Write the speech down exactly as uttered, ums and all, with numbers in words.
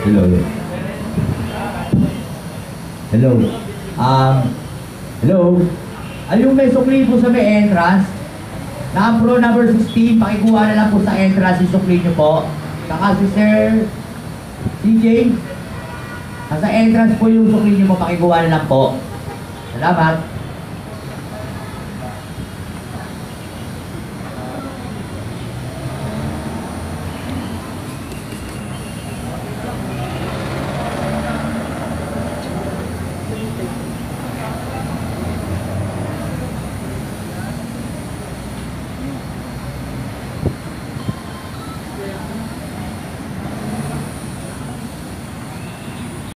Hello. Hello. Um, hello. Ano yung may sukli po sa may entrance? Number number sixteen, pakikuha na lang po sa entrance yung sukli nyo po. Saka si Sir C J. Nasa entrance po yung sukli nyo po, pakikuha na lang po. Salamat.